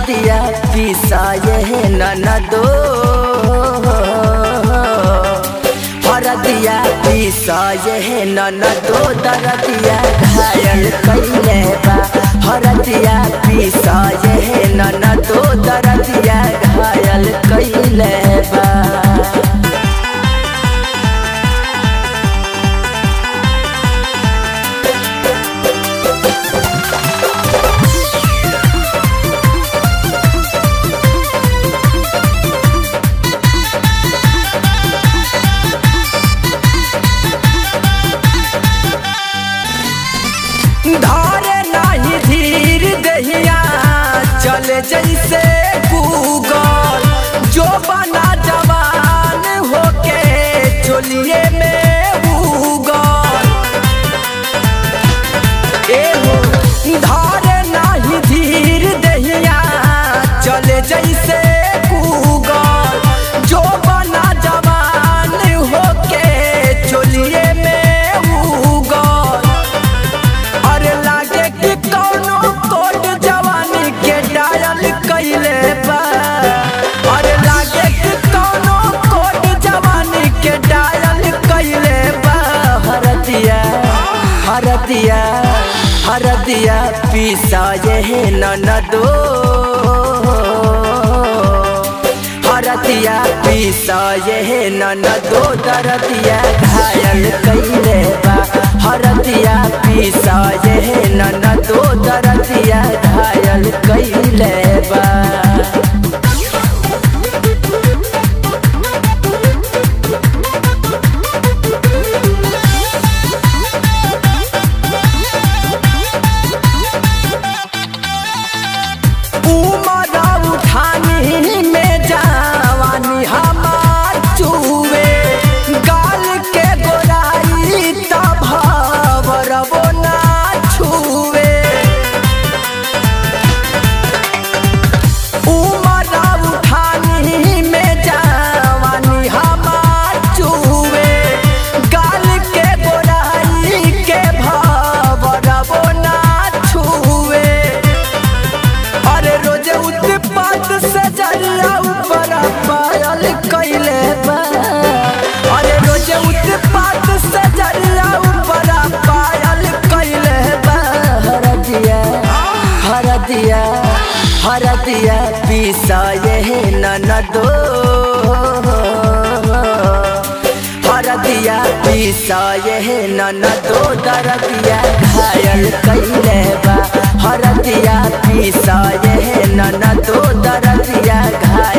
हरदिया पिसाए ननदो, हरदिया पिसाए ननदो दरदिया घायल कइले बा। हरदिया पिसाए ननदो दरदिया घायल कइले बा। धारे नाही धीर दहिया चले जैसे गूगल, जो बना जवान होके चोलिए में उगल। एहो धारे नाही धीर दहिया चले जैसे गूगल, जो बना जवान होके चोलिए में कइले बा। अरे लागे कि कौनो कोट जवानी के डायल कइले बा। हरदिया हरदिया हरदिया पिसाए ननदो, हरदिया पिसाए ननदो दरदिया घायल कइले बा। हरदिया पिसाए ननदो दरदिया घायल कइले बा। कइले बा। अरे रोजे उत्पात से जरिया ऊपर पायल कइले बा। हरदिया हरदिया हरदिया पिसाए ननदो, हरदिया पिसाए ननदो दरदिया घायल कइले बा। हरदिया पिसाए ननदो दरदिया घायल